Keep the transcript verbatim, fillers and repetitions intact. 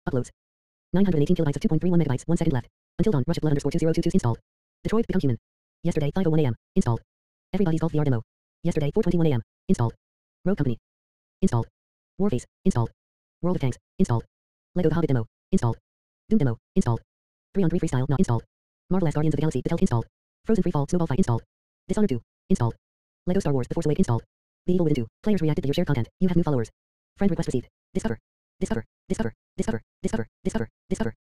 Uploads. nine hundred eighteen kilobytes of two point three one megabytes. one second left. Until dawn. Rush of blood underscore two zero two two installed. Detroit Become Human. Yesterday five oh one a m Installed. Everybody's Golf V R demo. Yesterday four twenty-one a m Installed. Rogue Company. Installed. Warface. Installed. World of Tanks. Installed. Lego The Hobbit demo. Installed. Doom demo. Installed. three on three freestyle not installed. Marvelous Guardians of the Galaxy The Telt installed. Frozen Free Fall Snowball Fight installed. Dishonored two. Installed. Lego Star Wars The Force Awakens installed. The Evil Within two. Players reacted to your shared content. You have new followers. Friend request received. Discover. Discover. Discover. Discover. Discover. Discover.